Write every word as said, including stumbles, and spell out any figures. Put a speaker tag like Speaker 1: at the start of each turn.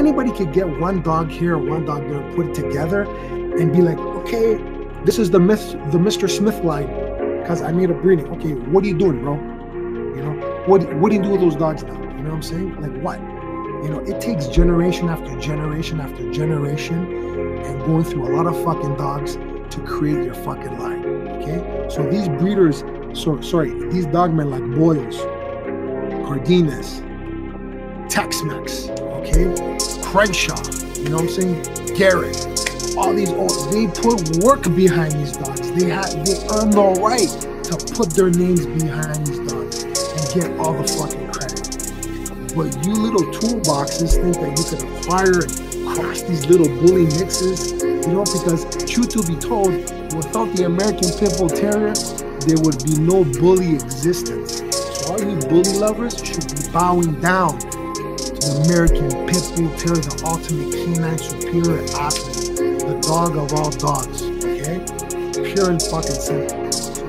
Speaker 1: anybody could get one dog here, one dog there, put it together, and be like, okay, this is the myth, the Mister Smith line, because I made a breeding. Okay, what are you doing, bro? You know, what what do you do with those dogs now? You know what I'm saying? Like what? You know, it takes generation after generation after generation, and going through a lot of fucking dogs to create your fucking line. Okay, so these breeders, so sorry, these dogmen like Boyles, Cardenas, Tex-Mex, okay, Crenshaw, you know what I'm saying, Garrett, all these, oh, they put work behind these dogs. They had, they earned the right to put their names behind these dogs and get all the fucking credit. But you little toolboxes think that you can acquire and cross these little bully mixes, you know, because truth to be told, without the American Pit Bull Terrier, there would be no bully existence. So all you bully lovers should be bowing down to the American Pit Bull Terrier, the ultimate canine superior athlete, the dog of all dogs, okay? Pure and fucking simple. So